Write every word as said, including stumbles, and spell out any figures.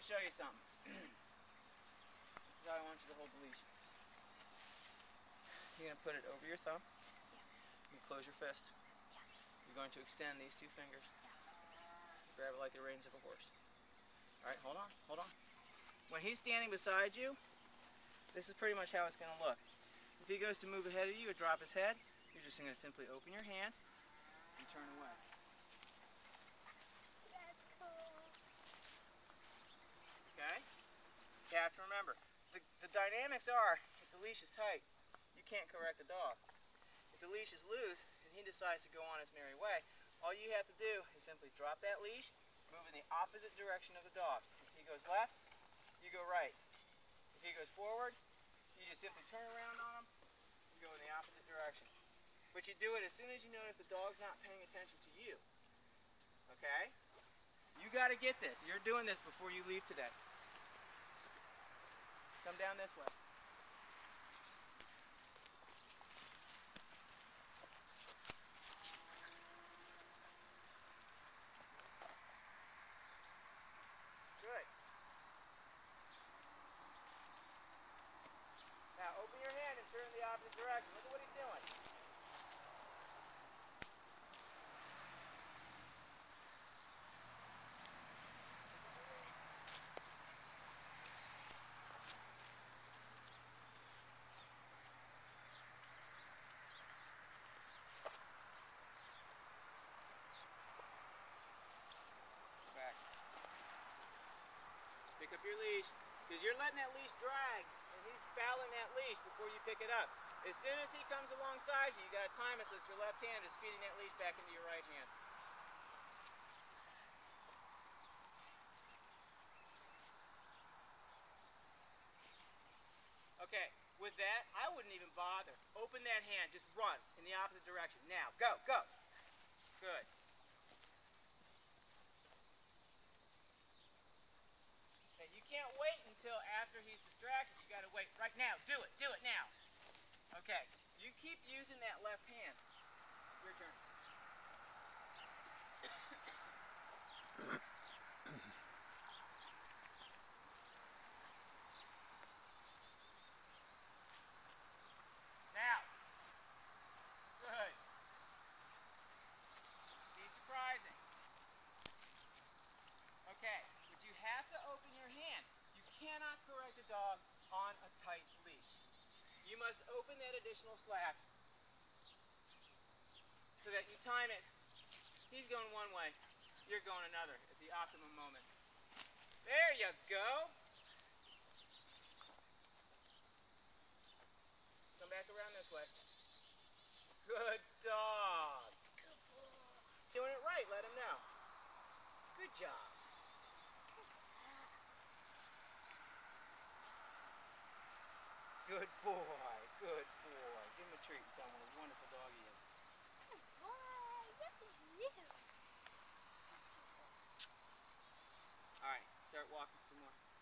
me show you something. This is how I want you to hold the leash. You're going to put it over your thumb. Yeah. You close your fist. Yeah. You're going to extend these two fingers. Yeah. Grab it like the reins of a horse. Alright, hold on, hold on. When he's standing beside you, this is pretty much how it's going to look. If he goes to move ahead of you or drop his head, you're just going to simply open your hand and turn away. That's cool. Okay? You have to remember, the, the dynamics are, if the leash is tight, you can't correct the dog. If the leash is loose and he decides to go on his merry way, all you have to do is simply drop that leash, move in the opposite direction of the dog. If he goes left, you go right. If he goes forward, you just simply turn around on him and go in the opposite direction. But you do it as soon as you notice the dog's not paying attention to you. Okay? You got to get this. You're doing this before you leave today. Come down this way. Good. Now open your hand and turn in the opposite direction. Look at what he's doing. Back. Pick up your leash, because you're letting that leash drag, and he's fouling that leash before you pick it up. As soon as he comes alongside you, you got to time it so that your left hand is feeding that leash back into your right hand. Okay, with that, I wouldn't even bother. Open that hand, just run in the opposite direction. Now, go, go. Good. And you can't wait until after he's distracted. You got to wait right now. Do it. Do it now. Okay. You keep using that left hand. Your turn. Now. Good. Be surprising. Okay, but you have to open your hand. You cannot correct a dog on a tight leash. You must open that additional slack so that you time it. He's going one way, you're going another at the optimum moment. There you go. Come back around this way. Good dog. Good boy. Doing it right, let him know. Good job. Good boy, good boy. Give him a treat and tell him what a wonderful dog he is. Good boy, look at you. All right, start walking some more.